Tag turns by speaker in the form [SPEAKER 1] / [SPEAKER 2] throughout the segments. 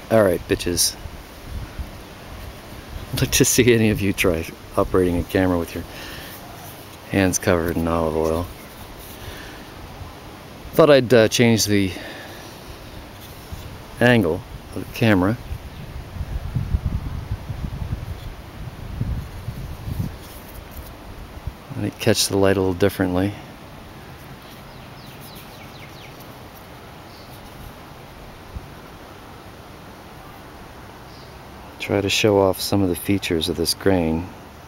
[SPEAKER 1] Alright, bitches. I'd like to see any of you try operating a camera with your hands covered in olive oil. Thought I'd change the angle of the camera. Let it catch the light a little differently. Try to show off some of the features of this grain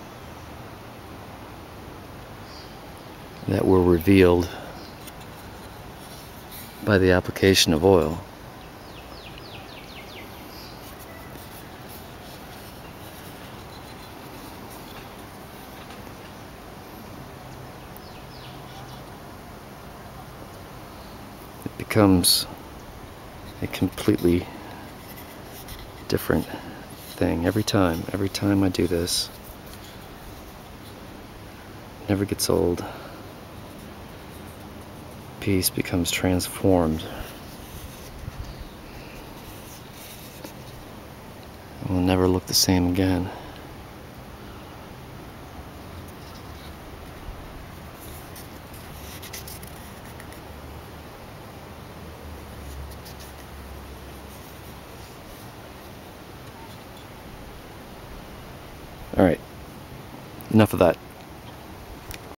[SPEAKER 1] that were revealed by the application of oil. It becomes a completely different thing every time I do this. It never gets old. Piece becomes transformed. It will never look the same again. All right, enough of that.